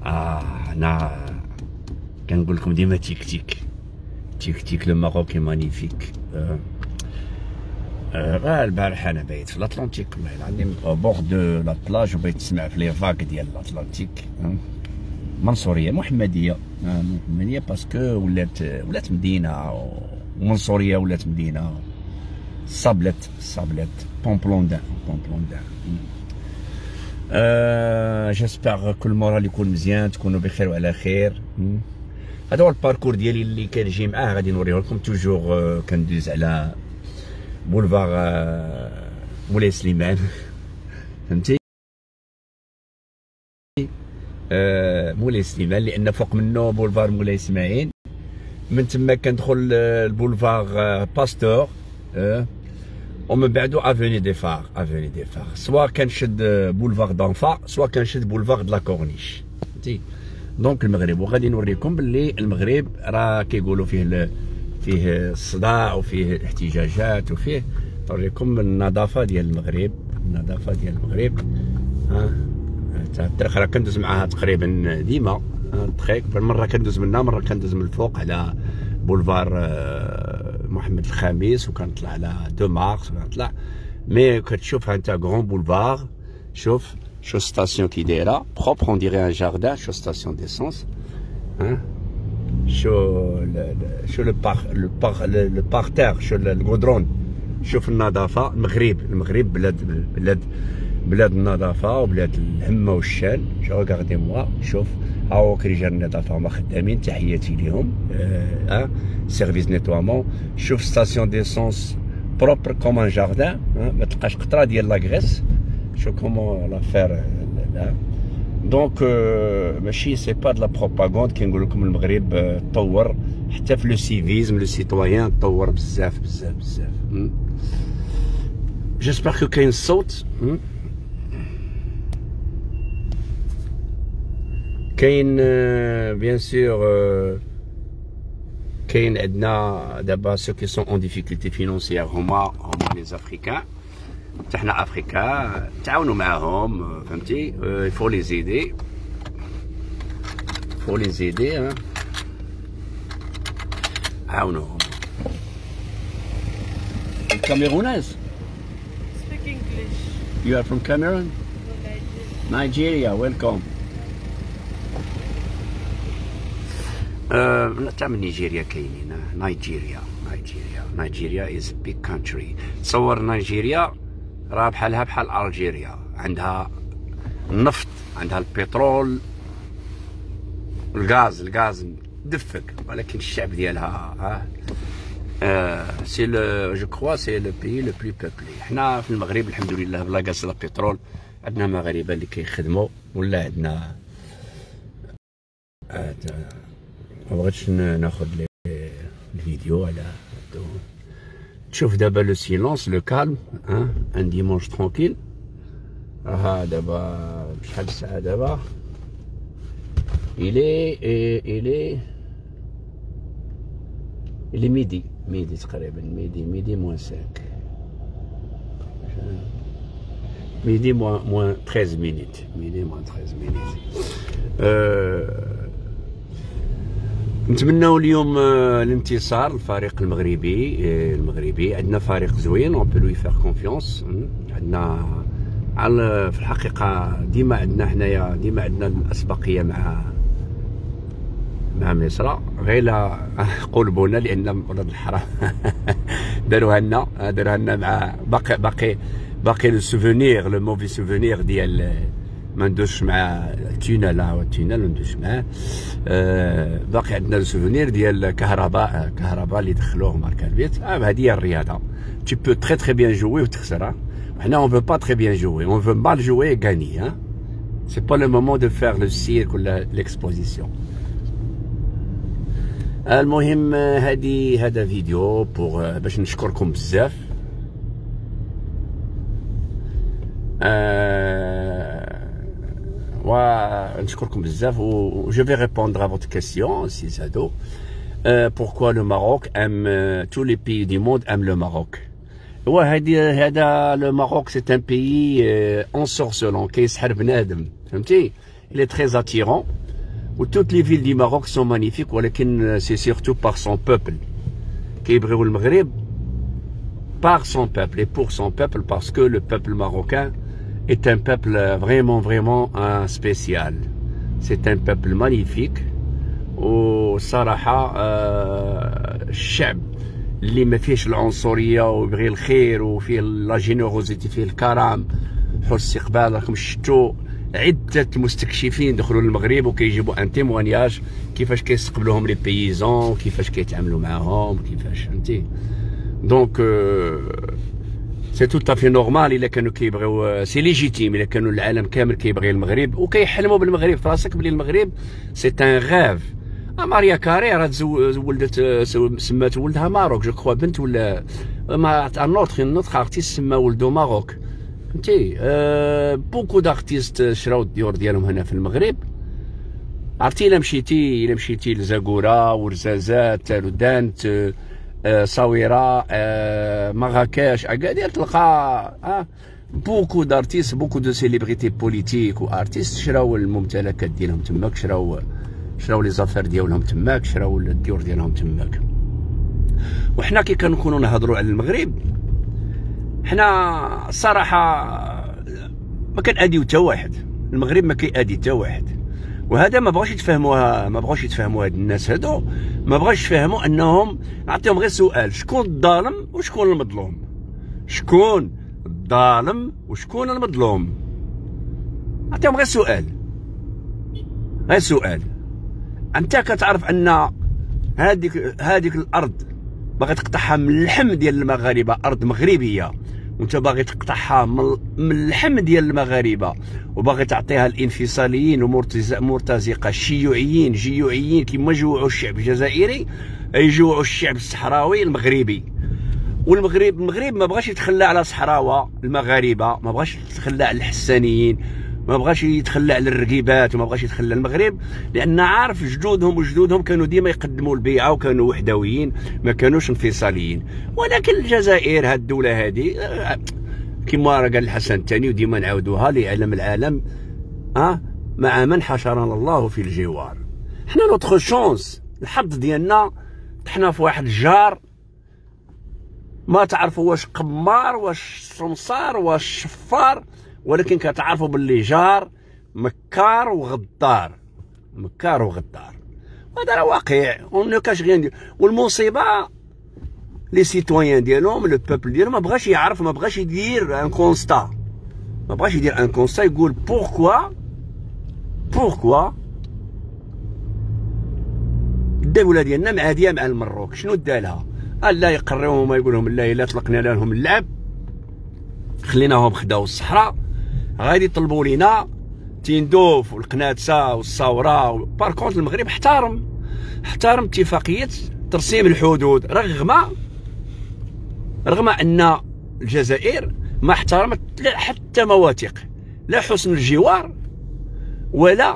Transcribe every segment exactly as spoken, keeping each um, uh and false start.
اه انا كنقول لكم ديما تيك تيك تيك تيك لو ماروكي مانيفيك. آه. آه البارح انا بايت في الاطلنطيك والله العظيم بوغ دو لا بلاج وبغيت تسمع في لي فاك ديال الاطلنطيك. آه. منصوريه محمديه. آه محمديه باسكو ولات ولات مدينه، ومنصوريه ولات مدينه. صابلت صابلت بومبلوندان بومبلوندان. أه جيسبيغ كل مورال يكون مزيان، تكونوا بخير وعلى خير. هذا هو الباركور ديالي اللي كنجي معاه، غادي نوريه لكم. توجور أه كندوز على بولفار أه مولاي سليمان فهمتي. أه مولاي سليمان لان فوق منه بولفار مولاي اسماعيل، من تما كندخل البولفار أه باستور، أه ومن بعدو افوني دي فار افوني دي فار سوا كنشد بولفار دانفا سوا كنشد بولفار دلا كورنيش فهمتي. دونك المغرب، وغادي نوريكم باللي المغرب راه كيقولوا فيه فيه الصداع وفيه الاحتجاجات وفيه. نوريكم النظافه ديال المغرب، النظافه ديال المغرب. ها تاع الطريق راه كندوز معاها تقريبا ديما. الطريق مره كندوز منها، مره كندوز من الفوق على بولفار محمد الخامس وكنطلع على دو مارس وكنطلع. مي كتشوف انت غون بولفار، شوف شو ستاسيون كي دايره بروبر اون ديري ان جاردان. شو ستاسيون ديسونس، ها شو شو لو بار لو بار لو بارتير، شو الغودرون. شوف النظافه. المغرب المغرب بلاد بلاد بلاد النظافه وبلاد الهمه والشان. شو ريغاردي موا، شوف هاو رجال النظافه هما خدامين، تحياتي ليهم. ها سيرفيس نيتوامون. شوف ستاسيون ديسونس بروبر كوم ان جاردان، ما تلقاش قطره ديال لاكريس. شوف كومون لافير. دونك ماشي سي با دو لا بروباغوند. كنقول لكم المغرب تطور حتى في لو سيفيزم، لو سيتويان تطور بزاف بزاف بزاف. جيسبر كو كاين الصوت. كاين بيان سور كاين عندنا دابا سو كي سون اون ديفيكولتي فينونسيير هما هما لي زافريكان. حتى حنا افريكا تعاونوا معاهم فهمتي. يفو لي زيدي يفو لي زيدي عاونوهم. الكاميروناز. Speak English. You are from Cameroon? No, Nigeria. Nigeria, welcome. Uh, تاع من نيجيريا كاينين. نيجيريا نيجيريا نيجيريا is a big country. تصور نيجيريا راه بحالها بحال الجيريا، عندها النفط، عندها البترول، الغاز الغاز دفك، ولكن الشعب ديالها ها آه سي لو جو كخوا سي لو بيي لو بلو بوبلي. حنا في المغرب الحمد لله بلا غاز لا بترول عندنا مغاربه اللي كيخدموا، ولا عندنا آه ما بغيتش ناخذ الفيديو على تشوف دابا لو سيلونس لو كالم. ها ان ديمونش ترونكيل. ها دابا شحال الساعه دابا؟ إلي إلي إلي ميدي ميدي تقريبا ميدي ميدي موان سانك ميدي موان موان تخيز مينيت ميدي موان تخيز مينيت. أه نتمناو اليوم الانتصار الفريق المغربي. المغربي عندنا فريق زوين، اون بو لوي فير كونفيونس. عندنا على في الحقيقه ديما عندنا حنايا ديما عندنا الاسبقيه مع مع مصر، غير لا قلبونا لان ولاد الحرام داروها لنا داروها لنا مع باقي باقي باقي لو سوفونير لو موفي سوفونير ديال ما ندوش مع التونال. ها هو التونال ما ندوش معاه. آه باقي عندنا السوفونير ديال كهرباء كهرباء اللي دخلوه ماركا البيت. آه هذه هي الرياضه. تي بو تري تري بيان جوي وتخسر. حنا اون فو با تري بيان جوي، اون فو مال جوي اي غاني. ها سي با لو مومون دو فير لو سيرك ولا ليكسبوزيسيون. المهم هذه هذا فيديو بوغ باش نشكركم بزاف. آه ونشكركم بزاف و جو في ريبوندر ا فوتر كيسيون سي زادو. بوركوا لو ماروك ام تو لي بيي دي موند ام لو ماروك. هو هذه هذا لو ماروك سي ان بيي انسورسلون كيسحر بنادم فهمتي. il est très attirant. و توت لي فيل دي ماروك سون مانيفيك، ولكن سي سيرتو باغ سون بوبل. كيبغيو المغرب par son peuple et pour son peuple, parce que le peuple marocain est un peuple vraiment vraiment un spécial. C'est un peuple magnifique. وصراحة الشعب اللي ما فيهش العنصرية ويبغي الخير وفيه لا جينيروزيتي، فيه الكرم، حسن استقبال. راكم شفتوا عدة مستكشفين دخلوا للمغرب وكيجيبوا ان تيموانياج كيفاش كيستقبلوهم لي بيزون، كيفاش كيتعاملوا معاهم، كيفاش فهمتي. دونك سي تو تافي نورمال الا كانوا كيبغيو، سي ليجيتيم الا كانوا العالم كامل كيبغي المغرب وكيحلموا بالمغرب في راسك بلي المغرب سي ان غاف. ماريا كاري راه ولدت سمات ولدها ماروك جو كخوا بنت، ولا ما ان اوتر ان اوتر ارتيست سما ولدو ماروك فهمتي. أه بوكو دارتيست شراو الديور ديالهم هنا في المغرب. عرفتي الا مشيتي الا مشيتي لزاكورا ورزازات تالودانت أه صويره أه مراكش اكادير تلقى أه بوكو دارتيست بوكو دو سيليبريتي بوليتيك وارتيست شراو الممتلكات ديالهم تماك، شراو شراو لي زافير ديالهم تماك، شراو الديور ديالهم تماك. وحنا كي كنكونوا نهضروا على المغرب حنا الصراحه ما كنأديو حتى واحد، المغرب ما كيأدي حتى واحد. وهذا ما بغاوش يتفهموها، ما بغاوش يتفهموا هاد الناس هادو، ما بغاوش يفهموا انهم، نعطيهم غير سؤال، شكون الظالم وشكون المظلوم؟ شكون الظالم وشكون المظلوم؟ نعطيهم غير سؤال، غير سؤال. انت كتعرف ان هذيك هذيك الارض باغي تقطعها من اللحم ديال المغاربه، ارض مغربيه، وانت باغي تقطعها من اللحم ديال المغاربه وباغي تعطيها الانفصاليين ومرتزقه الشيوعيين جيوعيين كما جوعوا الشعب الجزائري، يجوعوا الشعب الصحراوي المغربي. والمغرب المغرب ما بغاش يتخلى على صحراوه المغاربه، ما بغاش يتخلى على الحسانيين، ما بغاش يتخلى على الرقيبات، وما بغاش يتخلى المغرب، لان عارف جدودهم وجدودهم كانوا ديما يقدموا البيعه وكانوا وحدويين، ما كانوش انفصاليين. ولكن الجزائر هاد الدوله هذه كما راه قال الحسن الثاني وديما نعاودوها ليعلم العالم اه مع من حشرنا الله في الجوار. حنا نوتخ شونس، الحظ ديالنا طحنا في واحد الجار ما تعرفوا واش قمار واش سمسار واش شفار، ولكن كتعرفوا باللي جار مكار وغدار، مكار وغدار. وهذا راه واقع ونو كاش غير ندير. والمصيبه لي سيتويان ديالهم لو بوبل ديالهم ما بغاش يعرف، ما بغاش يدير ان كونستا، ما بغاش يدير ان كونستا يقول بوركوا بوركوا الدوله ديالنا معاديه مع المروك. شنو دالها؟ قال لا يقريوهم ويقول لهم لا الا طلقنا لهم اللعب خليناهم خداو الصحراء غادي يطلبوا لينا تندوف والقناتسه والصاوره. باركونت المغرب احترم احترم اتفاقيه ترسيم الحدود، رغم رغم ان الجزائر ما احترمت حتى مواثيق، لا حسن الجوار ولا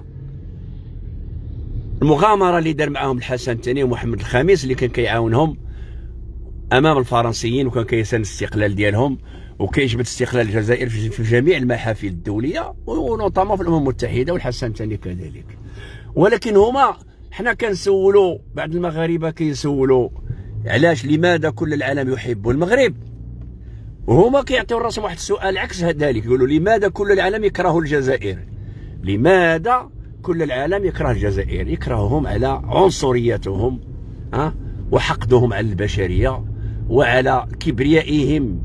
المغامره اللي دار معاهم الحسن الثاني ومحمد الخامس اللي كان كيعاونهم امام الفرنسيين، وكان كيساند الاستقلال ديالهم وكيجبد استقلال الجزائر في جميع المحافل الدوليه ونوطامون في الامم المتحده، والحسن الثاني كذلك. ولكن هما حنا كنسولوا بعض المغاربه كيسولوا علاش لماذا كل العالم يحب المغرب، وهما كيعطيو راسهم واحد السؤال عكس ذلك، يقولوا لماذا كل العالم يكره الجزائر؟ لماذا كل العالم يكره الجزائر؟ يكرههم على عنصريتهم ها وحقدهم على البشريه وعلى كبريائهم،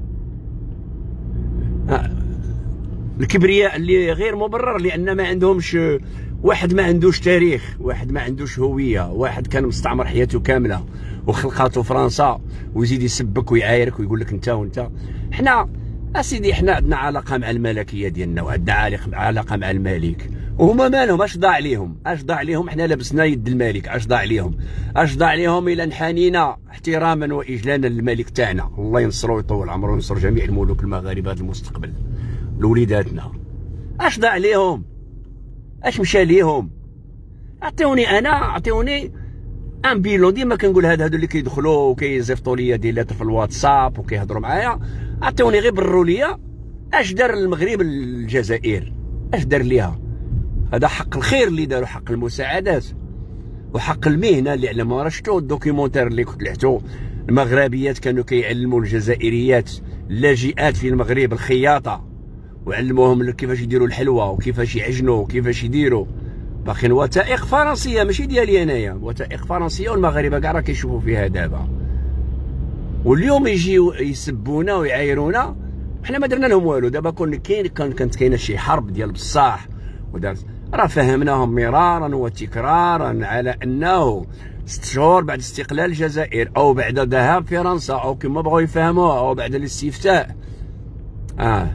الكبرياء اللي غير مبرر، لان ما عندهمش، واحد ما عندوش تاريخ، واحد ما عندوش هويه، واحد كان مستعمر حياته كامله وخلقاته فرنسا ويزيد يسبك ويعايرك ويقول لك انت وانت. حنا اسيدي حنا عندنا علاقه مع الملكيه ديالنا وعندنا علاقه مع الملك، وهما مالهم؟ اش ضاع ليهم؟ اش ضاع ليهم؟ حنا لبسنا يد الملك، اش ضاع ليهم؟ اش ضاع ليهم الى انحنينا احتراما واجلالا للملك تاعنا، الله ينصرو ويطول عمره وينصر جميع الملوك المغاربه هذا المستقبل لوليداتنا. اش ضاع ليهم؟ اش مشى ليهم؟ عطيوني انا، عطيوني ان بيلون. ديما كنقول هاد هادو اللي كيدخلوا وكيزيفطوا ليا دي لاتر في الواتساب وكيهضروا معايا، عطيوني غير بروا ليا اش دار المغرب الجزائر، اش دار ليها؟ هذا حق الخير اللي داروا، حق المساعدات وحق المهنه اللي علموها. راه شفتوا الدوكيومونتير اللي كنت لحتو، المغربيات كانوا كيعلموا الجزائريات اللاجئات في المغرب الخياطه، وعلموهم كيفاش يديروا الحلوى وكيفاش يعجنوا وكيفاش يديروا. باقيين وثائق فرنسيه ماشي ديالي انايا، وثائق فرنسيه والمغاربه كاع راه كيشوفوا فيها دابا. واليوم يجيو يسبونا ويعايرونا، حنا ما درنا لهم والو. دابا كون كاين كانت كاينه شي حرب ديال بصاح ودارت، راه فهمناهم مرارا وتكرارا على انه ست شهور بعد استقلال الجزائر او بعد ذهاب فرنسا او كما بغاو يفهموها او بعد الاستفتاء اه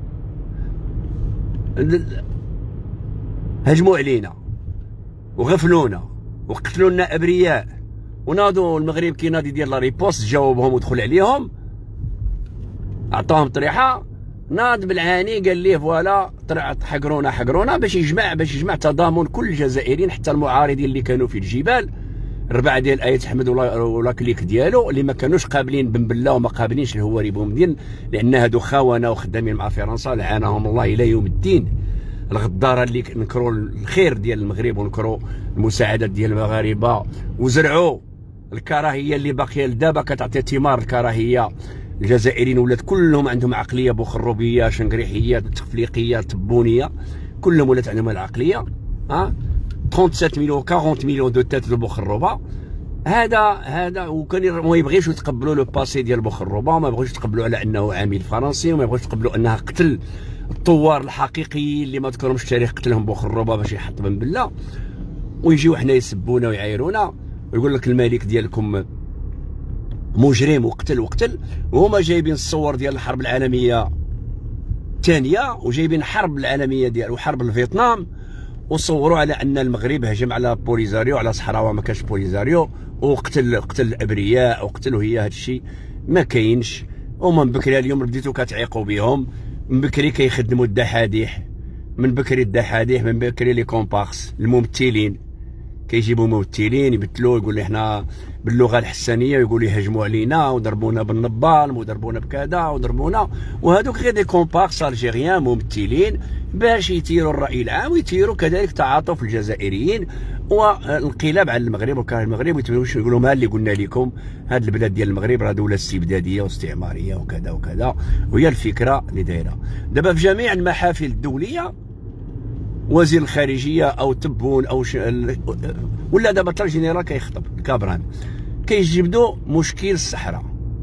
هجموا علينا وغفلونا وقتلوا لنا ابرياء، وناضوا المغرب كيناضي ديال لا ريبوست جاوبهم ودخل عليهم، عطاهم طريحه، ناض بالعاني قال ليه فوالا حقرونا حقرونا باش يجمع باش يجمع تضامن كل الجزائريين حتى المعارضين اللي كانوا في الجبال، ربعه ديال ايت احمد ولا كليك ديالو اللي ما كانوش قابلين بن بله وما قابلينش الهواري بومدين، لان هادو خونه وخدامين مع فرنسا لعنهم الله الى يوم الدين. الغداره اللي نكروا الخير ديال المغرب ونكروا المساعدات ديال المغاربه وزرعوا الكراهيه اللي باقيه لدابا كتعطي ثمار الكراهيه. الجزائريين ولات كلهم عندهم عقليه بوخروبيه شنقريحيه تفليقيه تبونيه، كلهم ولات عندهم العقليه ها سبعة وثلاثين مليون أربعين مليون دو تات دو بوخروبه. هذا هذا وكان ما يبغيوش يتقبلوا لو باسي ديال بوخروبه، وما يبغيوش يتقبلوا على انه عميل فرنسي، وما يبغيوش يتقبلوا انها قتل الثوار الحقيقيين اللي ما ذكرهمش التاريخ قتلهم بوخروبه باش يحط بن بله. ويجيو حنا يسبونا ويعايرونا ويقول لك الملك ديالكم مجرم وقتل وقتل، وهما جايبين الصور ديال الحرب العالميه الثانيه وجايبين الحرب العالميه ديال وحرب الفيتنام، وصوروا على ان المغرب هجم على بوليزاريو على صحراوه ما كانش بوليزاريو، وقتل قتل الابرياء وقتلوا هي هذا الشيء ما كاينش. ومن بكري اليوم بديتو كتعيقوا بهم، من بكري كيخدموا الدحاديح، من بكري الدحاديح، من بكري لي كومبارس الممثلين كيجيبوا ممثلين يبتلوا يقول لي حنا باللغه الحسانيه، يقول لي هجموا علينا وضربونا بالنبال وضربونا بكذا وضربونا، وهذوك غير دي كومبارس الجيريان ممثلين باش يثيروا الراي العام ويثيروا كذلك تعاطف الجزائريين والانقلاب على المغرب وكره المغرب، ويتمنوا يقولوا ما اللي قلنا لكم هذه البلاد ديال المغرب راه دوله استبداديه واستعماريه وكذا وكذا. وهي الفكره اللي دايره دابا في جميع المحافل الدوليه، وزير الخارجيه او تبون او ش... ولا دابا طلع جينيرال كيخطب الكابران كيجبدوا مشكل الصحراء.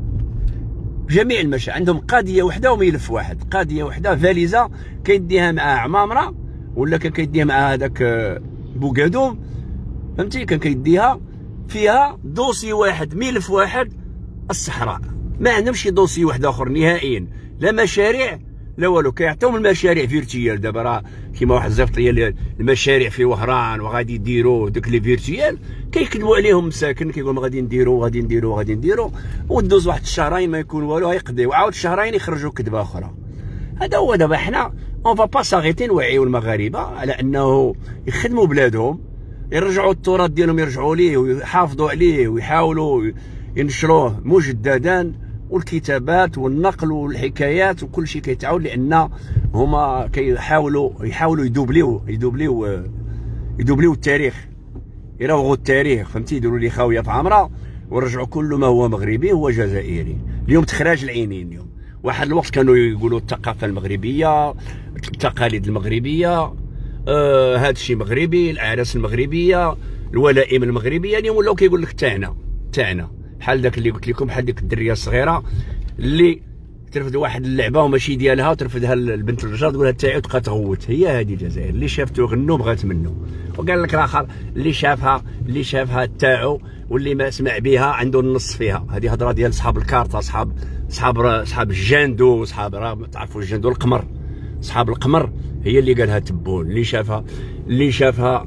جميع المشا عندهم قضيه وحده وملف واحد، قضيه وحده فاليزه كيديها مع عمامره ولا كان كيديها مع هذاك بوكادوم، فهمتي، كان كيديها فيها دوسي واحد ملف واحد الصحراء، ما عندهمش شي دوسي واحد اخر نهائيا، لا مشاريع لا والو. كيعطيهم المشاريع فيرتيال دابا راه كيما واحد الزفط ديال المشاريع في وهران وغادي يديروا دوك لي فيرتيال، كيكذبوا عليهم مساكن كيقولوا غادي نديروا غادي نديروا غادي نديروا، ودوز واحد الشهرين ما يكون والو غيقضيو، وعاود الشهرين يخرجوا كذبه اخرى. هذا هو دابا حنا اون فا با ساغيتي نوعيو المغاربه على انه يخدموا بلادهم، يرجعوا التراث ديالهم يرجعوا ليه ويحافظوا عليه ويحاولوا ينشروه مجددا، والكتابات والنقل والحكايات وكل شيء كيتعاود، لان هما كيحاولوا يحاولوا يدوبليو يدوبليو يدوبليو التاريخ، يروغوا التاريخ، فهمتي، يديروا لي خاويه في عمره ورجعوا كل ما هو مغربي هو جزائري. اليوم تخراج العينين. اليوم واحد الوقت كانوا يقولوا الثقافه المغربيه، التقاليد المغربيه، آه هذا الشيء مغربي، الاعراس المغربيه، الولائم المغربيه. اليوم ولاو كيقول لك تاعنا تاعنا، بحال داك اللي قلت لكم، بحال ديك الدريه الصغيره اللي ترفد واحد اللعبه وماشي ديالها وترفدها البنت الرجال تقولها تاعي وتبقى تغوت. هي هذه الجزائر، اللي شافته غنو بغات منه. وقال لك الاخر اللي شافها اللي شافها تاعو واللي ما سمع بها عنده النص فيها. هذه هضره ديال صحاب الكارطه، صحاب صحاب صحاب الجاندو، صحاب راه تعرفوا الجاندو القمر، صحاب القمر هي اللي قالها تبون. اللي شافها اللي شافها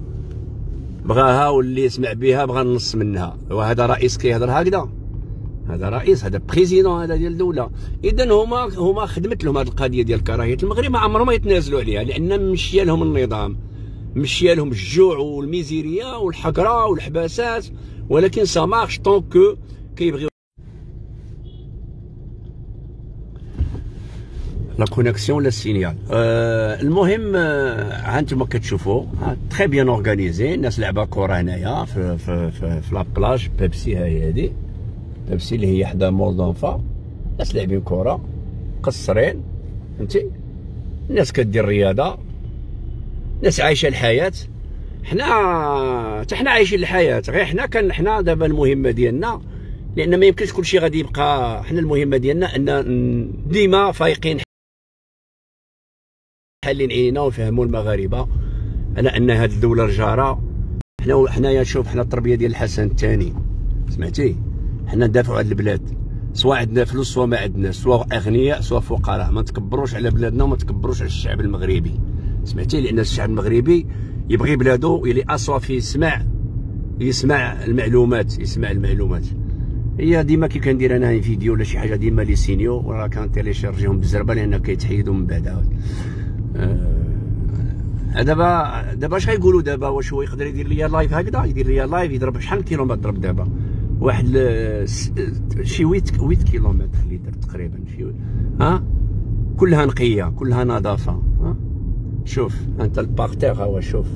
بغاها واللي سمع بها بغى النص منها. وهذا رئيس كيهضر هكذا، هذا رئيس، هذا بريزيدون هذا ديال الدوله. اذا هما هما خدمت لهم هذه القضيه ديال كراهيه المغرب، ما عمرهم ما يتنازلوا عليها، لان مشي لهم النظام، مشي لهم الجوع والميزيريا والحقره والحباسات، ولكن سا مارش طونكو كيبغيو. لا كونيكسيون ولا السينيال. آه المهم ها انتم كتشوفوا تري بيان اورغانيزي، الناس لعبه كره هنايا في في في, في لابلاج بيبسي. هاهي هادي بيبسي اللي هي حدا مول دونفا، الناس لاعبين كره قصرين فهمتي، الناس كدير رياضه، الناس عايشه الحياه. حنا حتى حنا عايشين الحياه، غير حنا كان حنا دابا المهمه ديالنا، لان ما يمكنش كلشي غادي يبقى. حنا المهمه ديالنا ان ديما فايقين حالين عينينا ونفهموا المغاربه على ان هذه الدوله الجاره. حنا حنايا شوف، حنا التربيه ديال الحسن الثاني سمعتي، حنا ندافعوا على البلاد، سواء عندنا فلوس سواء ما عندناش، سواء اغنياء سواء فقراء، ما نتكبروش على بلادنا وما نتكبروش على الشعب المغربي سمعتي، لان الشعب المغربي يبغي بلادو اللي اصوافي يسمع يسمع المعلومات يسمع المعلومات. هي ديما كي كندير انا فيديو ولا شي حاجه ديما لي سينيو وراه كنتيليشارجيهم بالزربه لان كيتحيدوا من بعد عاود. آه دابا دابا اش غايقولوا دابا؟ واش هو يقدر يدير ليا لايف هكذا؟ يدير ليا لايف يضرب شحال كيلومتر ضرب دابا؟ واحد شي ثمانية كيلومتر اللي درت تقريبا شي ها، كلها نقيه كلها نظافه. ها شوف انت البارتير ها هو شوف.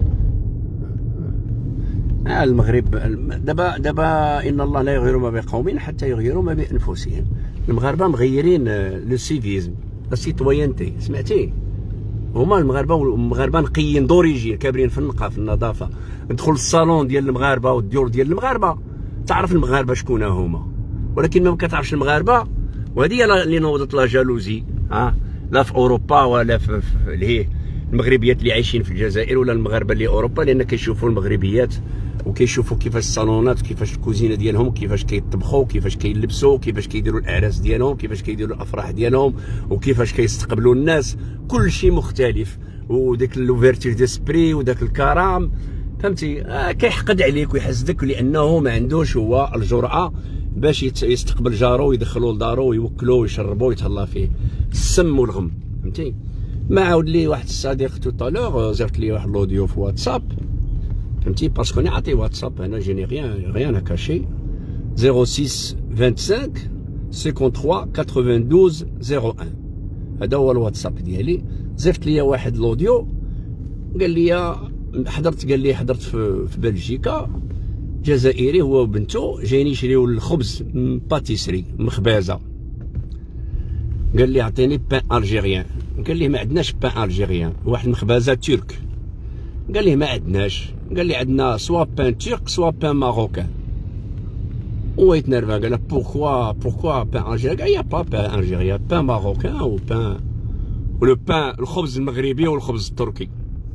آه المغرب دابا دابا ان الله لا يغير ما بقوم حتى يغيروا ما بانفسهم. المغاربه مغيرين لو سيفيزم لا سيتويانتي سمعتي، هما المغاربه والمغاربه نقيين دوريجين كابرين في النقا في النظافه. ندخل الصالون ديال المغاربه والديور ديال المغاربه تعرف المغاربه شكون هما، ولكن ما كتعرفش المغاربه. وهذه هي اللي نوضت لا جالوزي ها، لا في اوروبا ولا في, في اللي هي المغربيات اللي عايشين في الجزائر ولا المغاربه اللي اوروبا، لان كيشوفوا المغربيات وكيشوفوا كيفاش الصالونات كيفاش الكوزينه ديالهم كيفاش كيطبخوا كيفاش كيلبسوا كيفاش كيديروا الاعراس ديالهم كيفاش كيديروا الافراح ديالهم وكيفاش كيستقبلوا الناس. كل شيء مختلف، وداك لوفيرتير ديسبري وداك الكرام فهمتي. آه كيحقد عليك ويحسدك لانه ما عندوش هو الجرأه باش يستقبل جارو ويدخلوا لدارو ويوكلوه ويشربوه ويتهلا فيه السم والغم فهمتي. ما عاود لي واحد الصديق تو طالور زرت لي واحد لوديو في واتساب فهمتي، باسكو نعطي واتساب انا جيني ريان ريان كاشي صفر ستة خمسة وخمسين ثلاثة وثمانين صفر واحد، هذا هو الواتساب ديالي. زرت لي واحد لوديو قال لي حضرت قال لي حضرت في, في بلجيكا جزائري هو وبنته جايين يشريو الخبز من باتيسري مخبازه. قال لي عطيني بان الجيريان، قال لي ما عندناش بان الجيريان، واحد المخبازه ترك. قال لي ما عندناش، قال لي عندنا سوا بان ترك سوا بان ماروكان. هو يتنرفا قال بوركوا بوركوا بان الجيريان؟ قال يا با بان الجيريان، بان ماروكان و بان ولو بان الخبز المغربي والخبز التركي.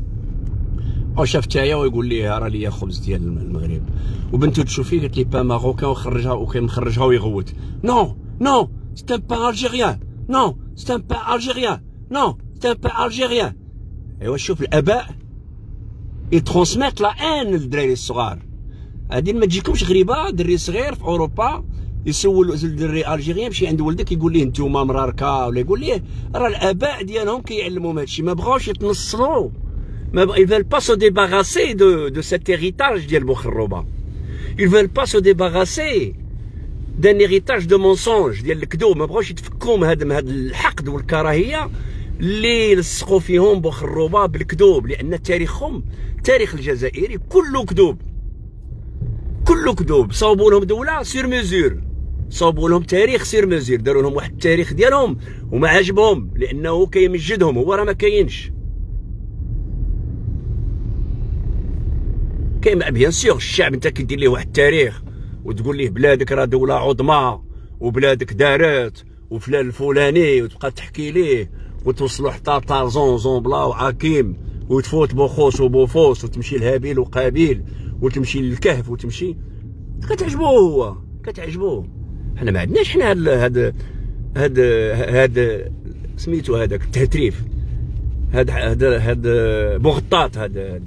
او شاف تايا ويقول لي راه ليا خبز ديال المغرب، وبنته تشوف فيه قالت لي بان ماروكان وخرجها وكان مخرجها ويغوت. نو نو سي ان بان الجيريان، نو سي ان بان الجيريان، نو سي ان بان الجيريان. ايوا شوف الاباء يترونسميت لا ان للدراري الصغار. هادي ما تجيكمش غريبه، دري صغير في اوروبا يسول الدري الجيريان يمشي عند ولدك يقول ليه نتوما مراركا ولا يقول ليه راه الاباء ديالهم كيعلموهم هادشي، ما بغاوش يتنصلوا، ما بغ... ils veulent pas se débarrasser de de cet héritage ديال المخربه. ils veulent pas se débarrasser d'un héritage de mensonge ديال الكذوب، ما بغاوش يتفكوا من هذا من هذا الحقد والكراهيه اللي لصقوا فيهم بخروبه بالكذوب، لان تاريخهم التاريخ الجزائري كله كذوب كله كذوب. صاوبوا لهم دوله سير ميزور، صاوبوا لهم تاريخ سير ميزور، داروا لهم واحد التاريخ ديالهم وما عجبهم لانه كيمجدهم، هو راه ما كاينش. كاين بيان سيغ الشعب انت كدير ليه واحد التاريخ وتقول ليه بلادك راه دوله عظمى وبلادك دارت وفلان الفلاني وتبقى تحكي ليه وتوصلوا حتى طارزون زومبلا وعكيم وتفوت بوخوس وبوفوس وتمشي لهابيل وقابيل وتمشي للكهف وتمشي كتعجبوه هو كتعجبوه. حنا ما عندناش حنا هاد هاد هاد هاد سميتو هذاك التهتريف، هاد هاد هاد بوغطاط، هاد, هاد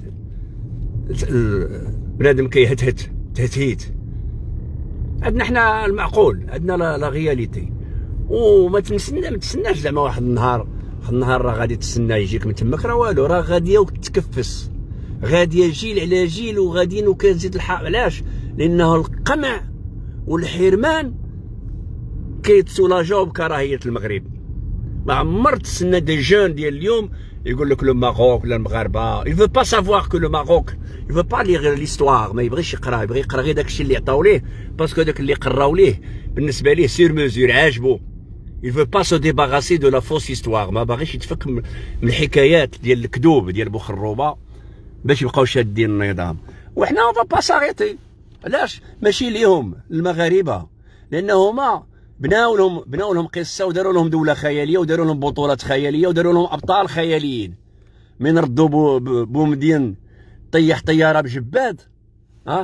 بنادم كيهتهت تهتهيت. عندنا حنا المعقول، عندنا لا, لا غياليتي، وما تنسنا ما تسناش زعما واحد النهار واحد النهار راه غادي تسنى يجيك من تماك، راه والو، راه غاديه وتتكفس، غاديه جيل على جيل وغاديين وكتزيد الحق. علاش؟ لانه القمع والحرمان كيتسولاجاو بكراهيه المغرب، ما عمر تسنى دي جون ديال اليوم يقول لك لو ماروك ولا المغاربه يفو با سافوار كو لو ماروك يفو با ليغ ليستوار، ما يبغيش يقرا، يبغي يقرا غير داكشي اللي عطاو ليه باسكو داك اللي قراو ليه بالنسبه ليه سير ميزور عاجبو. يفو با سو ديباغاسي دو لا فوس هيستوار، ما باغيش يتفك من الحكايات ديال الكذوب ديال بوخروبه باش يبقاو شادين النظام. وحنا اون با ساريتي. علاش؟ ماشي ليهم المغاربه، لان هما بناو لهم بناو لهم قصه وداروا لهم دوله خياليه وداروا لهم بطولات خياليه وداروا لهم ابطال خياليين. من ردوا بو بومدين طيح طياره بجباد، ها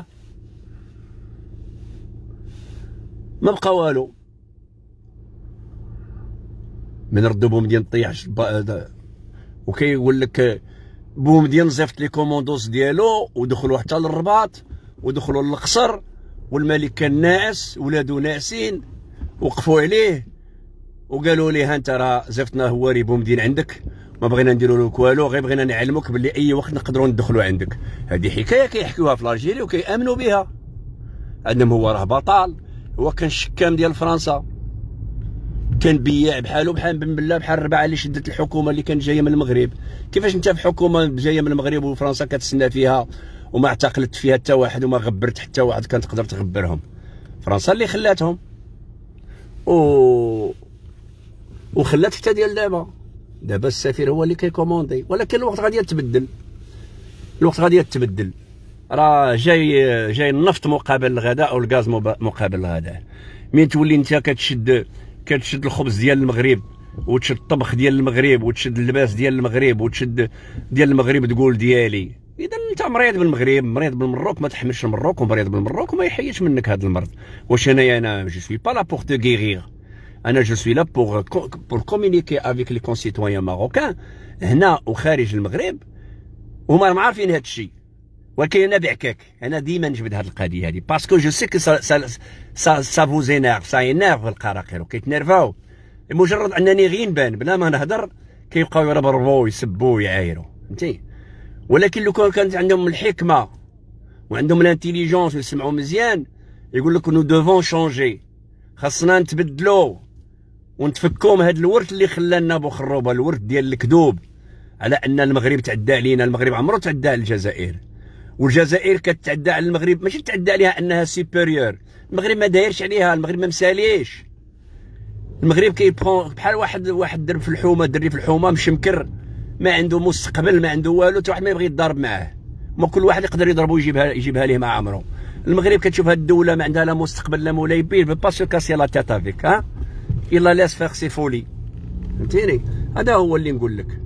ما بقى والو. من ردوا بومدين طيح وكيقول لك بومدين زفت لي كوموندوس ديالو ودخلوا حتى للرباط ودخلوا للقصر، والملك كان ناعس ولادو ناعسين، وقفوا عليه وقالوا ليه انت راه زفتنا هواري بومدين عندك، ما بغينا نديروا لك والو، غير بغينا نعلموك باللي اي وقت نقدروا ندخلوا عندك. هذه حكايه كيحكيوها في الجيري وكيامنوا بها، انهم هو راه بطل، هو كان الشكام ديال فرنسا، كان بياع بحالو بحال بن بالله بحال الربعه اللي شدت الحكومه اللي كانت جايه من المغرب. كيفاش انت في حكومه جايه من المغرب وفرنسا كتسنى فيها وما اعتقلت فيها حتى واحد وما غبرت حتى واحد كانت تقدر تغبرهم؟ فرنسا اللي خلاتهم و وخلات حتى ديال دابا. دابا السفير هو اللي كيكوموندي، ولكن الوقت غادي يتبدل، الوقت غادي يتبدل. راه جاي جاي النفط مقابل الغذاء او الغاز مقابل الغذاء. مين تولي انت كتشد كتشد الخبز ديال المغرب وتشد الطبخ ديال المغرب وتشد اللباس ديال المغرب وتشد ديال المغرب تقول ديالي، اذا انت مريض بالمغرب، مريض بالمروك، ما تحملش المروك، ومريض بالمروك وما يحيدش منك هذا المرض. واش انايا انا جو سوي با لا بور te guérir، انا جو سوي لا بور بور كومونيكي افيك لي كونسيتويان ماروكان هنا وخارج المغرب، وهما ما عارفين هذا الشيء. ولكن انا بعكاك، انا ديما نجبد هذه القضيه هذه باسكو جو سي كو سا سا سا فو زينيرف، سا ينيرف القراقير وكيتنرفاو. مجرد انني غير نبان بلا ما نهضر كيبقاو يربربوا ويسبوا ويعايروا، فهمتي؟ ولكن لو كان كانت عندهم الحكمه وعندهم الانتيليجونس ويسمعوا مزيان يقول لك نو دوفون شونجي، خاصنا نتبدلوا ونتفكوا من هذا الورث اللي خلانا بوخروبه، الورث ديال الكذوب على ان المغرب تعدى علينا. المغرب عمرو تعدى على الجزائر، والجزائر كتعدى على المغرب، ماشي تعدى عليها انها سوبيريور. المغرب ما دايرش عليها، المغرب ما مساليش. المغرب كيبقى بحال واحد واحد درب في الحومه، دري في الحومه مشمكر، ما عنده مستقبل، ما عنده والو، حتى واحد ما يبغي يضارب معاه، ما كل واحد يقدر يضربو ويجيبها يجيبها ليه مع عمرو. المغرب كتشوف هاد الدوله ما عندها لا مستقبل لا مولاي بير، با سو كاسي لا تيت افيك، ها الا لاس فيغ سي فولي، فهمتيني؟ هذا هو اللي نقول لك.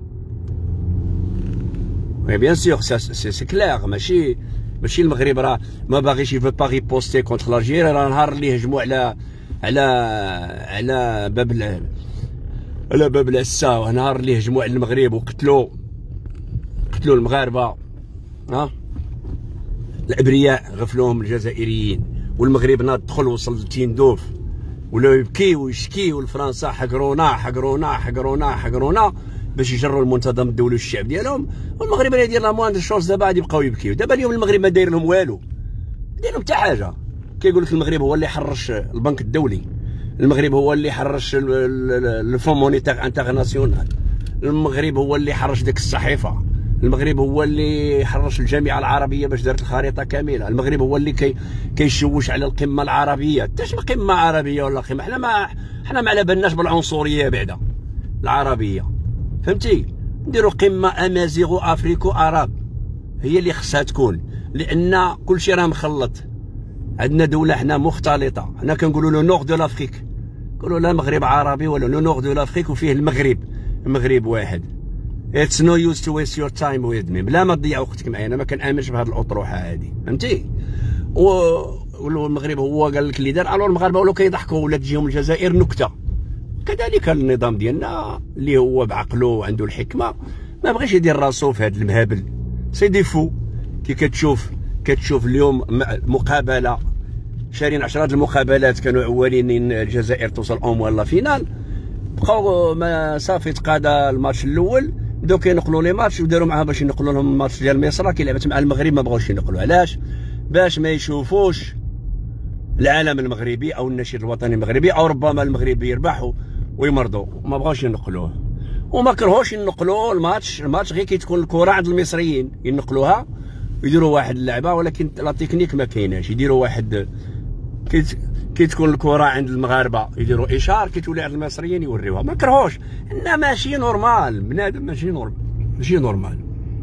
مي بيان سور سي سي كلير، ماشي ماشي المغرب راه ما باغيش يفو با ريبوستي كونتر الجيري، راه نهار اللي هجموا على على على باب على باب العسا، نهار اللي هجموا على المغرب وقتلوا قتلوا المغاربه، ها الابرياء غفلوهم الجزائريين، والمغرب ناض دخل وصل لتيندوف ولاو يبكي ويشكي، والفرنسا حقرونا حقرونا حقرونا حقرونا باش يجروا المنتظم الدولي والشعب ديالهم، والمغرب راه يدير لا موان دو شوز. دابا غادي يبقاو يبكيو. دابا اليوم المغرب ما داير لهم والو، ما داير لهم حتى حاجه. كيقول لك المغرب هو اللي حرش البنك الدولي، المغرب هو اللي حرش الفون مونيتير انترناسيونال، المغرب هو اللي حرش ديك الصحيفه، المغرب هو اللي حرش الجامعه العربيه باش دارت الخريطه كامله، المغرب هو اللي كي كيشوش على القمه العربيه. حتى شنو قمه عربيه ولا قمه، حنا ما حنا ما على بالناش بالعنصريه بعدا العربيه، فهمتي؟ نديروا قمه امازيغو افريكو عرب، هي اللي خصها تكون، لان كلشي راه مخلط. عندنا دوله حنا مختلطه، حنا كنقولوا لو نور دو لافريك، نقولوا لا المغرب عربي ولا لو نور دو لافريك وفيه المغرب، المغرب واحد. اتس نو يوز تو ويست يور تايم ويز مي، بلا ما تضيع وقتك معايا، انا ما كنامنش بهذه الاطروحه هذه، فهمتي؟ والمغرب هو قال لك اللي دار، الو المغاربه ولاو كيضحكوا ولا تجيهم الجزائر نكته. كذلك النظام ديالنا اللي هو بعقله وعنده الحكمه ما بغيش يدير راسو في هذا المهابل، سي ديفو. كي كتشوف كتشوف اليوم مقابله شارين عشرات المقابلات كانوا عوالين الجزائر توصل اون ولا فينال، بقاو ما صافي تقادى الماتش الاول، بداو كينقلوا لي ماتش وداروا معاها باش ينقلوا لهم الماتش ديال مصر كي لعبت مع المغرب، ما بغاوش ينقلوا. علاش؟ باش ما يشوفوش العالم المغربي او النشيد الوطني المغربي، او ربما المغربي يربح ويمرضوا، ما بغاوش ينقلوه وما كرهوش ينقلوا الماتش. الماتش غير كي تكون الكره عند المصريين ينقلوها يديروا واحد اللعبه، ولكن لا تكنيك ما كايناش. يديروا واحد كي كي تكون الكره عند المغاربه يديروا اشار، كي تولي عند المصريين يوريوها. ما كرهوش، انما ماشي نورمال بنادم، ماشي نورمال، ماشي نورمال.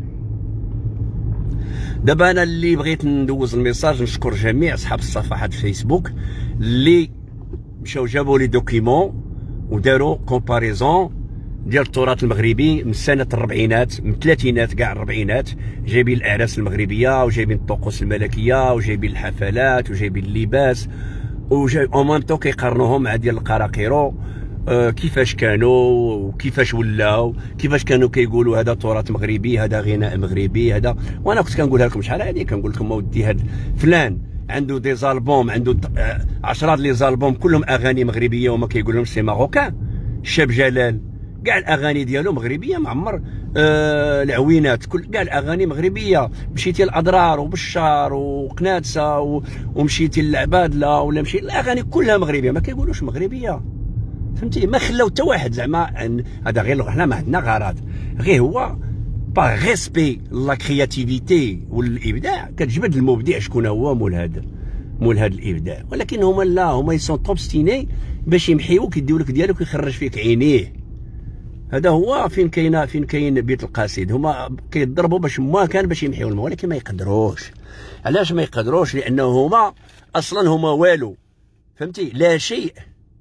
دابا انا اللي بغيت ندوز الميساج، نشكر جميع اصحاب الصفحات فيسبوك اللي مشاو جابوا لي دوكيمون وداروا كومباريزون ديال التراث المغربي من سنه الربعينات، من الثلاثينات كاع الربعينات، جايبين الاعراس المغربيه وجايبين الطقوس الملكيه وجايبين الحفلات وجايبين اللباس، وجاي اون ميم طون كيقارنوهم مع ديال القراقيرو. آه كيفاش كانوا وكيفاش ولاو، كيفاش كانوا كيقولوا هذا تراث مغربي، هذا غناء مغربي، هذا. وانا كنت كنقولها لكم شحال هذه، كنقول لكم اودي هذا فلان عنده دي زالبوم، عنده عشرات لي زالبوم كلهم اغاني مغربيه وما كيقول لهم سي ماروكان. الشاب جلال كاع الاغاني ديالو مغربيه، معمر آه العوينات كل كاع الاغاني مغربيه. مشيتي لاضرار وبشار وقنادسه و... ومشيتي للعبادله ولا مشي الاغاني كلها مغربيه، ما كيقولوش مغربيه، فهمتي؟ ما خلاو حتى واحد زعما هذا غير حنا ما عندنا غرض، غير هو با ريسبي لا كرياتيفيتي والابداع. كتجبد المبدع شكون هو مول هذا مول هذا الابداع. ولكن هما لا، هما يسون توبستيني باش يمحيوك يديو لك ديالك ويخرج فيك عينيه. هذا هو فين كاين فين كاين بيت القصيد. هما كيضربوا باش ما كان باش يمحيو الماء، ولكن ما يقدروش. علاش ما يقدروش؟ لانه هما اصلا هما والو، فهمتي؟ لا شيء،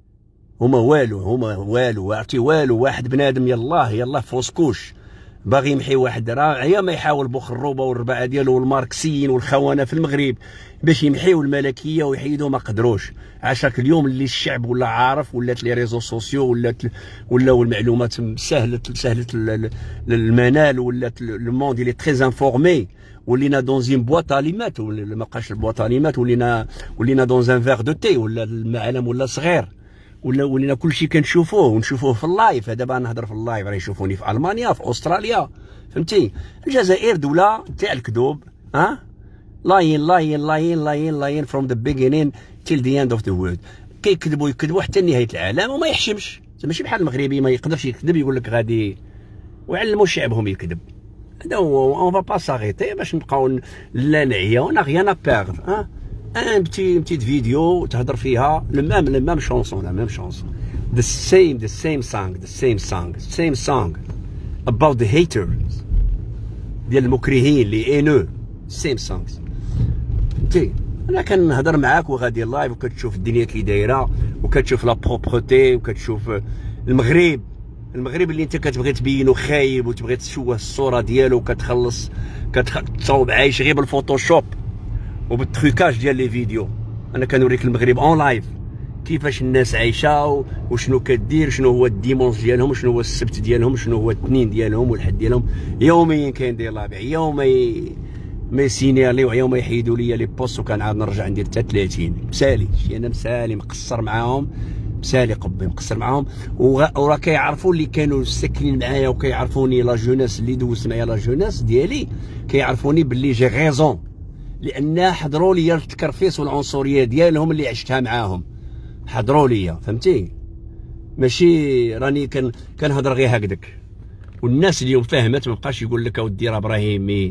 هما والو، هما والو، عرفتي؟ والو. واحد بنادم يلاه يلاه فوسكوش باغي يمحي واحد، راه يا ما يحاول بوخروبه والربعه ديالو والماركسيين والخونه في المغرب باش يمحيو الملكيه ويحيدوا، ما قدروش. عاشاك اليوم اللي الشعب ولا عارف، ولات لي ريزو سوسيو، ولات ولاو المعلومات سهله سهله المنال، ولات الموند اللي تري انفورمي، ولينا دون زين بواط اليمات، ولا ما بقاش البواط اليمات، ولينا ولينا دون زان فيغ دو تي، ولا المعلم ولا صغير، ولا ولينا كلشي كنشوفوه ونشوفوه في اللايف. دابا نهضر في اللايف راه يشوفوني في المانيا، في استراليا، فهمتي؟ الجزائر دوله تاع الكذوب، ها؟ لاين لاين لاين لاين لاين فروم ذا بيجينين تيل ذا اند اوف ذا وورلد. كيكذبوا يكذبوا حتى نهايه العالم وما يحشمش. ماشي بحال المغربي ما يقدرش يكذب، يقول لك غادي، ويعلموا شعبهم يكذب. هذا هو. اون فا با ساغيتي باش نبقاو لا نعيا، انا غيان ا بيردر، ها؟ ان بتي بتيت فيديو تهضر فيها لو ميم لو ميم شونسون، لا ميم شونسون، the same the same song the same song same song about the haters ديال المكرهين اللي انو same songs. فهمتي؟ انا كنهضر معاك وغادي لايف وكتشوف الدنيا كي دايره، وكتشوف لا بروبرتي، وكتشوف المغرب المغرب اللي انت كتبغي تبينو خايب وتبغي تشوه الصوره ديالو، وكتخلص كتصاوب عايش غير بالفوتوشوب وبالتريكاج ديال لي فيديو. انا كنوريك المغرب اون لايف كيفاش الناس عايشه وشنو كدير، شنو هو الديمونس ديالهم، شنو هو السبت ديالهم، شنو هو الاثنين ديالهم والحد ديالهم. يوميا كاين دي لابع، يوم ما يسينياليو، يوم ما يحيدوا لي لي بوست، وكنعاود نرجع ندير حتى ثلاثين. مسالي شي انا مسالي مقصر معاهم، مسالي قبي مقصر معاهم. وراه كيعرفوا اللي كانوا ساكنين معايا وكيعرفوني لا جوناس اللي دوزت معايا، لا جوناس ديالي كيعرفوني باللي جي غيزون، لان حضروا لي التكرفيس والعنصريه ديالهم اللي عشتها معاهم، حضروا لي، فهمتي؟ ماشي راني كان كنهضر غير هكذاك. والناس اليوم فهمت، ما بقاش يقول لك اودي راه ابراهيمي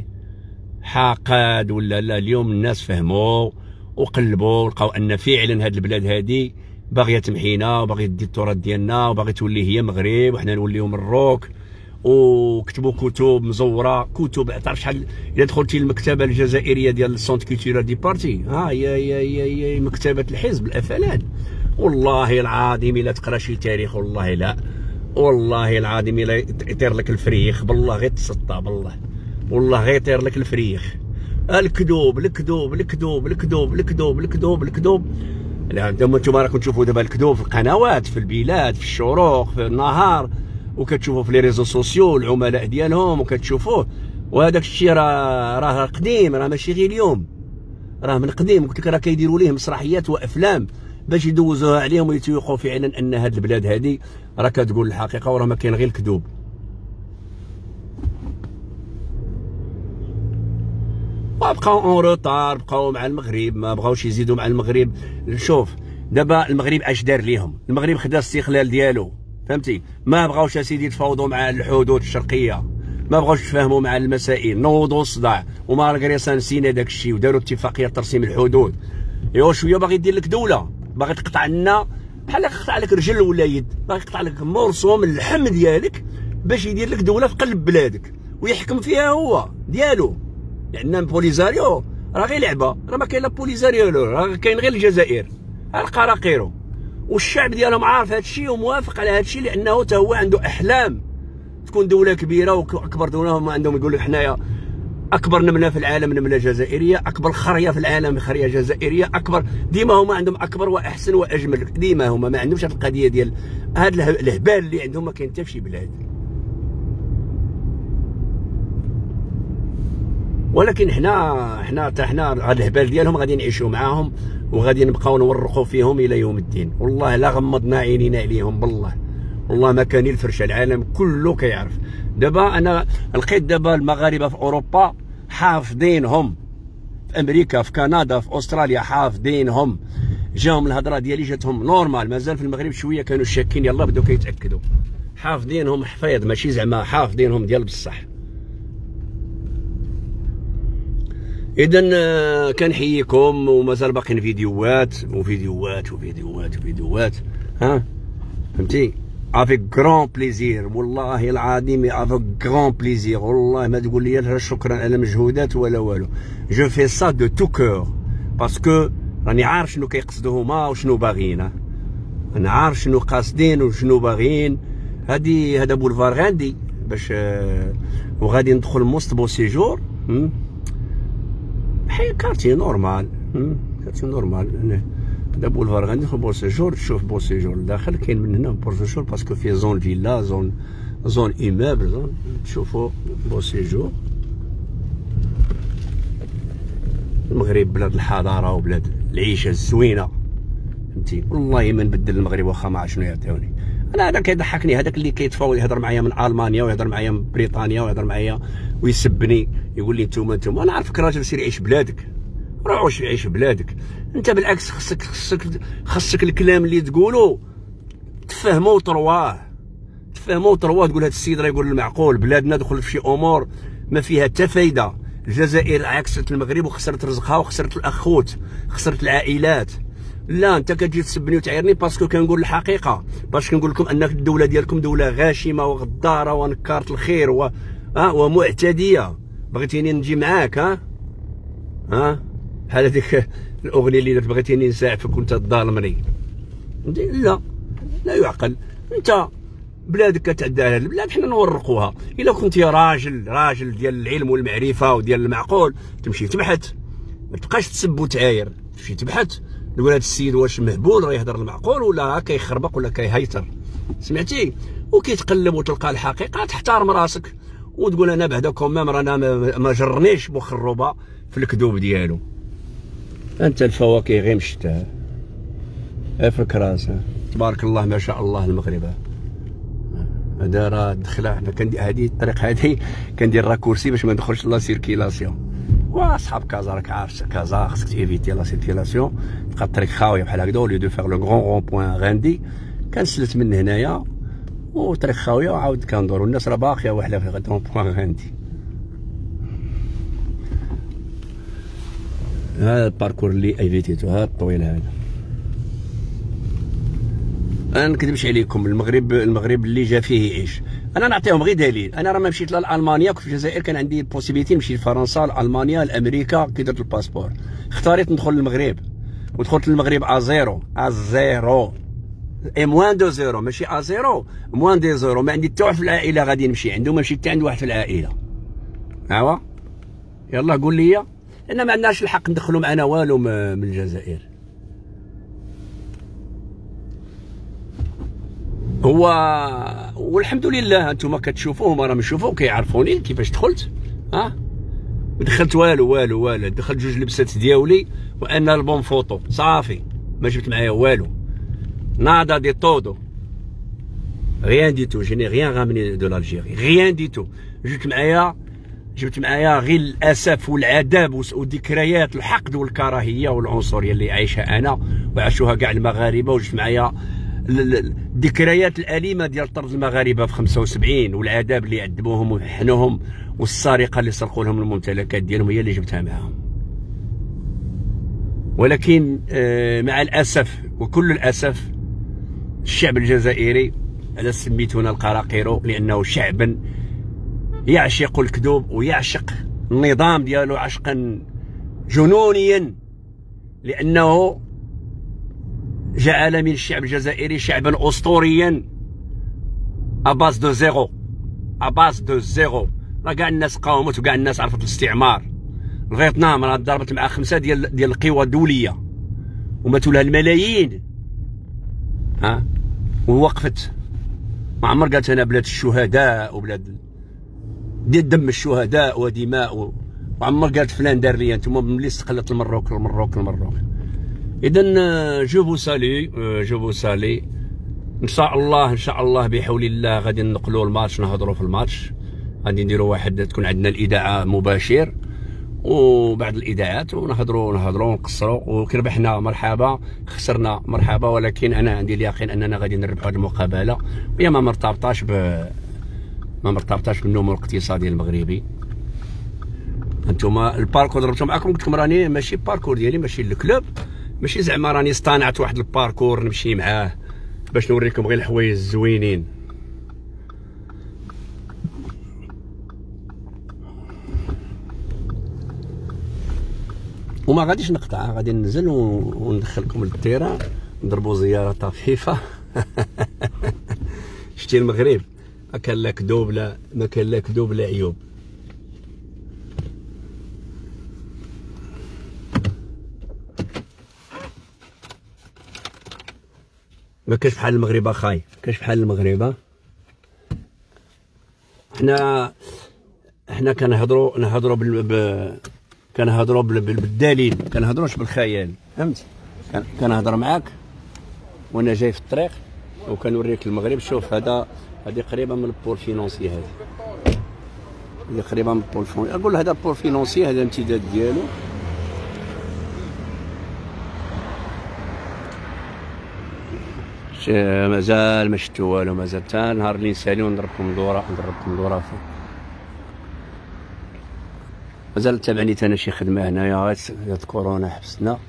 حاقد ولا لا. اليوم الناس فهموا وقلبوا ولقاو ان فعلا هاد البلاد هادي باغيه تمحينا وباغيه تدي التراث ديالنا وباغيه تولي هي مغرب وحنا نوليو مروك. وكتبوا كتب مزوره، كتب تعرف شحال. الا دخلتي للمكتبه الجزائريه ديال السونت كولتورال دي بارتي، ها هي هي هي مكتبه الحزب الافلان، والله العظيم الا تقرا شي تاريخ، والله لا، والله العظيم الا يطير لك الفريخ، بالله غير تسطى، بالله والله غير يطير لك الفريخ. الكذوب الكذوب الكذوب الكذوب الكذوب الكذوب الكذوب. لا انتم راكم تشوفوا دابا الكذوب في القنوات، في البلاد، في الشروق، في النهار، وكتشوفوا في لي ريزو سوسيو العملاء ديالهم وكتشوفوه. وهذاك الشيء راه راه قديم، راه ماشي غير اليوم، راه من قديم. قلت لك راه كيديروا ليه مسرحيات وافلام باش يدوزوها عليهم ويتيقوا فعلا ان هاد البلاد هادي راه كتقول الحقيقه، وراه ما كاين غير الكذوب. وبقاو اون روطار، بقاو مع المغرب، ما بغاوش يزيدوا مع المغرب. شوف دابا المغرب اش دار ليهم؟ المغرب خدا الاستقلال ديالو فهمتي؟ ما بغاوش اسيدي يتفاوضوا مع الحدود الشرقيه، ما بغاوش يتفاهموا مع المسائل، نوضوا الصداع ومالغري نسينا داك الشيء وداروا اتفاقيه ترسيم الحدود. ايوا شويه باغي يدير لك دوله، باغي تقطع لنا بحال يقطع لك رجل ولا يد، باغي يقطع لك مورسو من اللحم ديالك باش يدير لك دوله في قلب بلادك ويحكم فيها هو ديالو. لان بوليزاريو راه غير لعبه، راه ما كاين لا بوليزاريو، راه كاين غير الجزائر القراقيرو، والشعب ديالهم عارف هذا الشيء وموافق على هذا الشيء، لانه حتى هو عنده احلام تكون دوله كبيره واكبر دوله. هما عندهم يقولوا حنايا اكبر نمله في العالم نمله جزائريه، اكبر خريه في العالم خريه جزائريه، اكبر ديما هما عندهم اكبر واحسن واجمل، ديما هما ما عندهمش هذه القضيه ديال هذا الهبال اللي عندهم ما كاين حتى في شي بلاد. ولكن حنا حنا حتى حنا هذا الهبال ديالهم غادي نعيشوا معاهم وغادي نبقاو نورقوا فيهم الى يوم الدين. والله لا غمضنا عينينا عليهم، بالله والله ما كان الفرشه، العالم كله كيعرف. دابا انا لقيت دابا المغاربه في اوروبا حافظينهم، في امريكا في كندا في استراليا حافظينهم، جاهم الهضره ديالي جاتهم نورمال. مازال في المغرب شويه كانوا شاكين، يلا بداو كيتاكدوا، حافظينهم حفيظ ماشي زعما حافظينهم ديال بصح. اذا كنحييكم، ومازال باقيين فيديوهات وفيديوهات وفيديوهات وفيديوهات، ها فهمتي؟ افيك كرون بليزير، والله العظيم افيك كرون بليزير، والله ما تقول لي شكرا على مجهودات ولا والو. جو في سا دو تو كور باسكو راني عارف شنو كيقصدوا هما وشنو باغيين، انا عارف شنو قاصدين وشنو باغيين. هادي هذا بولفار غاندي باش وغادي ندخل موسط بو سيجور، حي كارتي نورمال، كارتي نورمال. هذا بولفار غادي ندخل بو سيجور، تشوف بو سيجور الداخل كاين من هنا بو سيجور باسكو فيه زون فيلا، زون زون ايمابل، زون تشوفوا بو سيجور. المغرب بلاد الحضاره وبلاد العيشه الزوينه، فهمتي؟ والله ما نبدل المغرب واخا ما عرف شنو يعطيوني. انا هذا كيضحكني، هذاك اللي كيتفاوض يهضر معايا من المانيا ويهضر معايا من بريطانيا ويهضر معايا ويسبني يقول لي نتوما نتوما. انا عارفك راجل سير عيش بلادك، روح عيش بلادك. انت بالعكس خصك خصك خصك الكلام اللي تقولو تفهمو وترواه، تفهمو وترواه، تقول هذا السيد راه يقول المعقول. بلادنا دخلت في شي امور ما فيها حتى فايده. الجزائر عكست المغرب وخسرت رزقها وخسرت الاخوت، خسرت العائلات. لا انت كتجي تسبني وتعيرني باسكو كنقول الحقيقه، باش كنقول لكم ان الدوله ديالكم دوله غاشمه وغداره ونكاره الخير و ها ومعتديه. بغيتيني نجي معاك؟ ها ها بحال هذيك الاغنيه اللي درت بغيتيني نساعفك وانت تظالمني. لا لا يعقل. انت بلادك كتعدى على البلاد، حنا نورقوها. الا كنتي راجل راجل ديال العلم والمعرفه وديال المعقول تمشي تبحث، ما تبقاش تسب وتعاير، تمشي تبحث تقول هذا السيد واش مهبول راه يهضر المعقول ولا كيخربق ولا كيهيتر، سمعتي؟ وكيتقلب وتلقى الحقيقه، تحترم راسك وتقول انا بعدا كومام رانا ما جرنيش بخروبه في الكذوب ديالو. انت الفواكه غير مشتها افرك راسها. تبارك الله ما شاء الله المغرب. هذا راه دخله حنا كندير هذه الطريق هذه كندير راكورسي باش ما ندخلش لا سيركيلاسيون. واصحاب كازا راك عارف كازا خصك تيفيتي لا سيركيلاسيون، تبقى الطريق خاويه بحال هكذا. ولي دو فيغ لو غران رون بوين غاندي كنسلت من هنايا والطريق خاويه وعاود كندور، والناس راه باقيه واحده في غد رون بوين غاندي. هذا الباركور اللي ايفيتيتو، هذا الطويل هذا. انا نكذبش عليكم، المغرب المغرب اللي جا فيه يعيش. انا نعطيهم غير دليل، انا راه ما مشيت لا لالمانيا، كنت في الجزائر كان عندي البوسيبيتي نمشي لفرنسا لالمانيا لامريكا كي درت الباسبور. اختاريت ندخل للمغرب ودخلت للمغرب ازيرو ازيرو اي موان دو زيرو، ماشي ازيرو موان دو زيرو. ما عندي حتى واحد في العائله غادي نمشي عنده، ما مشيت حتى عند واحد في العائله. ايوا يلا قول لي، لان ما عندناش الحق ندخلوا معنا والو من الجزائر. هو والحمد لله انتم كتشوفوه، هما راهم يشوفوا كيعرفوني كيفاش دخلت. ها ما دخلت والو والو والو، دخلت جوج لبسات دياولي وانا البون فوطو صافي، ما جبت معايا والو. نادا دي طودو ريان دي تو، جيني ريان رامني دو لالجيري، ريان دي تو. جبت معايا جبت معايا غير الاسف والعذاب وذكريات الحقد والكراهيه والعنصريه اللي عايشها انا وعاشوها كاع المغاربه. وجبت معايا الذكريات الاليمه ديال طرد المغاربه في خمسة وسبعين والعذاب اللي عذبوهم وحنوهم والسرقه اللي سرقوا لهم الممتلكات ديالهم هي اللي جبتها معاهم. ولكن مع الاسف وكل الاسف الشعب الجزائري، على سميتونا القراقيرو، لانه شعب يعشق الكذوب ويعشق النظام ديالو عشقا جنونيا، لانه جعل من الشعب الجزائري شعبا اسطوريا اباز دو زيرو اباز دو زيرو. راه كاع الناس قاومت وكاع الناس عرفت الاستعمار. الفيتنام راه ضربت مع خمسه ديال ديال القوى الدوليه وماتوا لها الملايين، ها، ووقفت. ما عمر قالت انا بلاد الشهداء وبلاد ديال دم الشهداء ودماء، وعمر قالت فلان دار لي. انتم ملي استقلت المروك المروك المروك. اذا جو فو سالي جو فو سالي ان شاء الله ان شاء الله بحول الله غادي ننقلوا الماتش، نهضروا في الماتش، غادي نديروا واحد تكون عندنا الاذاعه مباشر وبعد الاذاعات ونهضروا نهضروا ونقصروا، وكي ربحنا مرحبا، خسرنا مرحبا، ولكن انا عندي اليقين اننا غادي نربحوا هذه المقابله، وهي ما مرتبطاش ب ما مرتبطاش بالنمو الاقتصادي المغربي. انتم الباركور ضربتو معاكم، قلت لكم راني ماشي باركور ديالي، ماشي الكلوب، ماشي زعما راني اصطنعت واحد الباركور نمشي معاه باش نوريكم غير الحوايج الزوينين. وما غاديش نقطع، غادي ننزل وندخلكم للتيران نضربوا زياره طفيفه. شتي المغرب ما كان لا كذوب لا ما كان لا كذوب لا عيوب. ما كاش بحال المغرب اخاي، ما كاش بحال المغرب. حنا حنا كنهضروا نهضروا بال كنهضروا بالدليل، كنهضروش بالخيال، فهمت؟ كنهضر معاك وانا جاي في الطريق وكنوريك المغرب. شوف هذا هذه قريبه من البول فينونسي، هذه هذه قريبه من البول فينونسي. اقول هذا البول فينونسي، هذا الامتداد ديالو. مازال ما شفتو والو، مازال حتى نهار اللي نساليو نضربكم دوره نضربكم دوره فوق. مازال تابعني انا شي خدمه هنايا، غير كورونا حبسنا.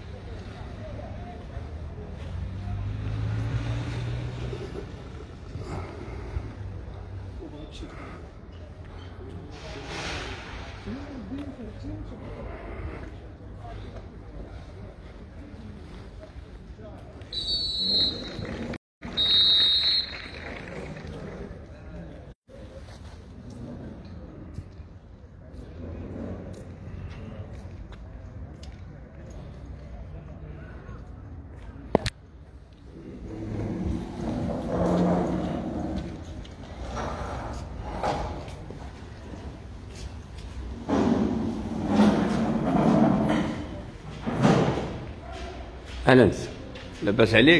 اهلا، لاباس عليك؟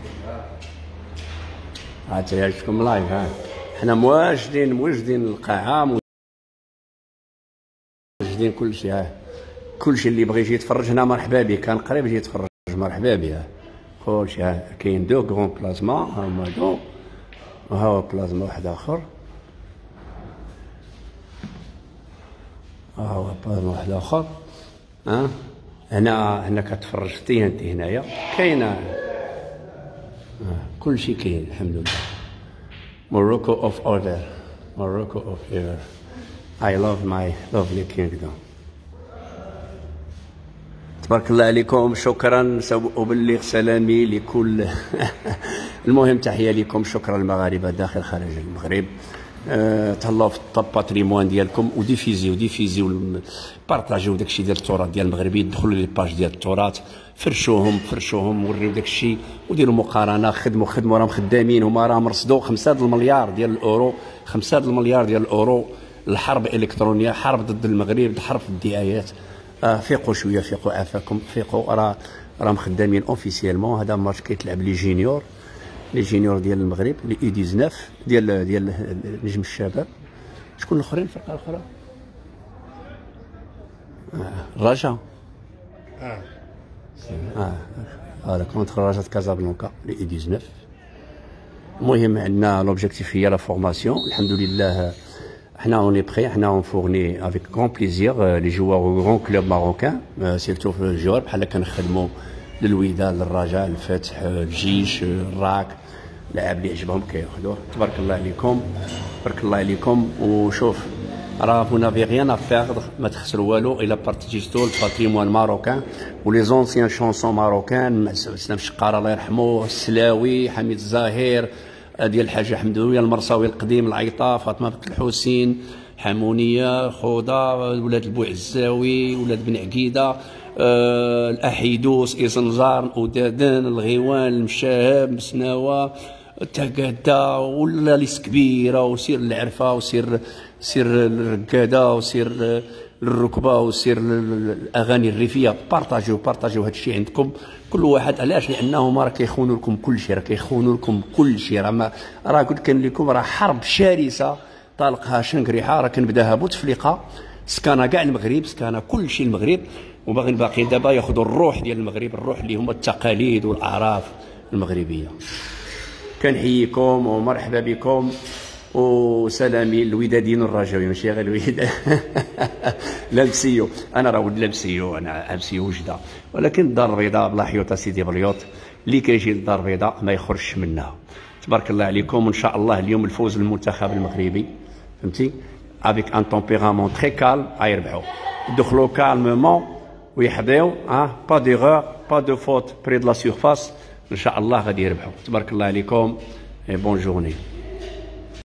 ها جاتكم لايف. ها حنا مواجدين موجدين القاعه، موجدين كلشي. ها كلشي اللي بغى يجي يتفرج هنا مرحبا به، كان قريب يجي يتفرج مرحبا به. كلشي ها كاين دو كغون بلازما، ها هما دو، وها هو بلازما واحد اخر، ها هو بلازما واحد اخر. ها هنا هنا كتفرج حتى انت هنايا كاينه. آه. كلشي كاين الحمد لله. موروكو اوف اوردر، موروكو اوف ايفر. I love my lovely kingdom. تبارك الله عليكم، شكرا. سأبلغ سلامي لكل المهم تحيه لكم، شكرا المغاربه داخل خارج المغرب. أه تهلاو في الباتريمون ديالكم وديفيزيو ديفيزيو بارطاجيو داكشي ديال التراث ديال المغربي، دخلوا لي باج ديال التراث، فرشوهم فرشوهم وريو داكشي وديروا مقارنه. خدموا خدموا راهم خدامين، هما راهم رصدوا خمسة المليار ديال الاورو، خمسة المليار ديال الاورو. الحرب الالكترونيه، حرب ضد المغرب، حرب الدعايات. آه فيقوا شويه، فيقوا عافاكم، فيقوا. راه راهم خدامين اوفيسيالمون. هذا ماتش كيتلعب لي جينيور، لي جينيور ديال المغرب، لي اي تسعطاش ديال ديال نجم الشباب. شكون الاخرين الفرقه الاخرى؟ آه الرجاء. اه اه هذا كونتر رجاء كازابلانكا، لي اي تسعطاش. المهم عندنا لوبجيكتيف هي لا فورماسيون. الحمد لله حنا اوني بخي، حنا اون فورني افيك كون بليزير لي جوار او غون كلوب ماروكان سيرتو في الجوار بحال كنخدموا للوداد للرجاء الفتح الجيش الراك، لاعب اللي عجبهم كياخذوه. تبارك الله عليكم تبارك الله عليكم. وشوف راه فو نافي غيان ا بيردر، ما تخسروا والو الا بارتيجيتو الباتريمون ماروكان ولي زونسيان شونسون ماروكان. سلام الشقاره الله يرحمه، السلاوي، حميد الزاهر ديال الحاجه حمدويه، المرصاوي القديم، العيطه، فاطمه بنت الحسين، حمونيه، خوضه، ولاد البوعزاوي، ولاد بن عقيده، أه الاحيدوس، ايزنجار، اودادان، الغيوان، المشاهب، مسناوه، تاكادا، ولا ليس كبيره، وسير العرفه، وسير سير الركاده، وسير الركبه، وسير الاغاني الريفيه. بارطاجيو بارطاجيو هذا الشيء عندكم كل واحد. علاش؟ لانهم راه كيخونوا لكم كل شيء، راه كيخونوا لكم كل شيء. راه راه قلت كان لكم راه حرب شرسه طالقها شنقريحه، راه كنبداها بوتفليقه، سكانا كاع المغرب، سكانا كل شيء المغرب، وباغي الباقيين دابا ياخذوا الروح ديال المغرب، الروح اللي هما التقاليد والاعراف المغربيه. كنحييكم ومرحبا بكم وسلامي الوداديين الرجاويين، ماشي غير الوداد لامسيو. انا راه ولد لامسيو، انا امسيو وجده، ولكن الدار البيضاء بلا حيوطه سيدي بليوط، اللي كيجي للدار البيضاء ما يخرجش منها. تبارك الله عليكم. وان شاء الله اليوم الفوز للمنتخب المغربي، فهمتي، افيك ان تمبيرامون تري كالم غيربحوا. يدخلوا كالمومون ويحضيو، ها با ديغور با دو فوت بري دو لا سيرفاس، ان شاء الله غادي يربحوا. تبارك الله عليكم، اي بون جورني.